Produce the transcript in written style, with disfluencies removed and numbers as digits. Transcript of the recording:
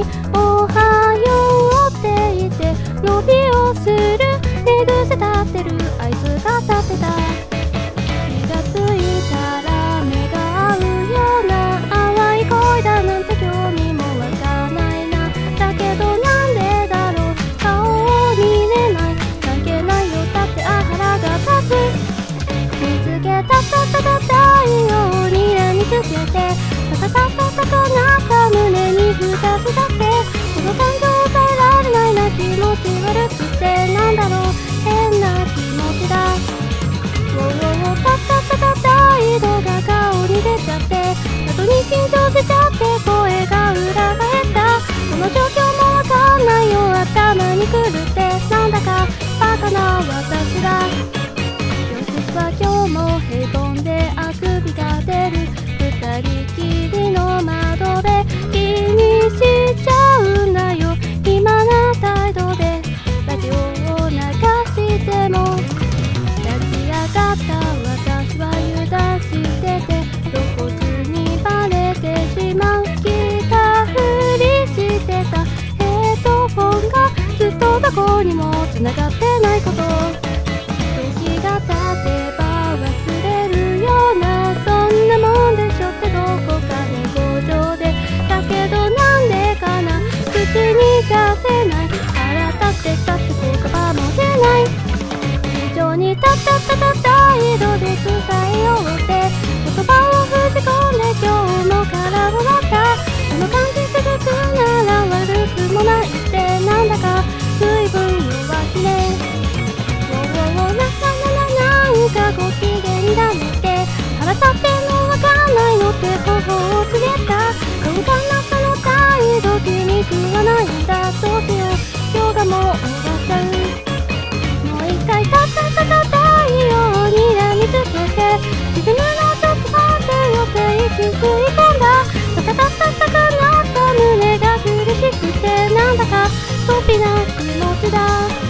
におはようって言って伸びをする寝癖立ってるあいつが立ってた。気がついたら目が合うような淡い恋だなんて興味もわかないな。だけどなんでだろう顔を見れない。関係ないよだってあ腹が立つ。見つけたたたた太陽にらみつけてタタタタタとなった胸に2つだけこの感情を抑えられないな。気持ち悪くてなんだろう変な気持ちだ。ウォウォウタタタタタ井戸が顔に出ちゃって後に緊張しちゃって声が裏返った。この状況もわかんないよ頭にくるってなんだかバカな私だ。は今日もへこんであくびが出る。二人きりの窓辺気にしちゃうんだよ暇な態度で。ラジオを流しても立ち上がった私は油断してて露骨にバレてしまう。来たふりしてたヘッドホンがずっとどこにも繋がってないこと。時が経てば忘れるようなそんなもんでしょってどこかで強情で。だけどなんでかな口に出せない。腹立ってきたって言葉も出ない。非常にタタタタタ井戸で伝えようって言葉を封じ込んで今日も空を割った。この感じ続くなら悪くもないってなんだか随分弱気ね。なんかご機嫌だねって腹立ってんのわかんないのって頬をつげた。鈍感なその態度気に食わないんだ。どうしよう今日がもう終わっちゃう。もう一回タタタタタ太陽にらみつけて沈むのちょっと待ってよって息吸い込んだ。タタタタタくなった胸が苦しくてなんだか飛びな気持ちだ。